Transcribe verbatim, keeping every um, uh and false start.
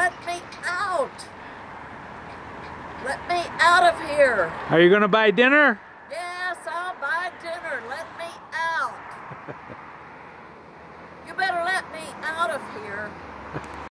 Let me out. Let me out of here. Are you going to buy dinner? Yes, I'll buy dinner. Let me out. You better let me out of here.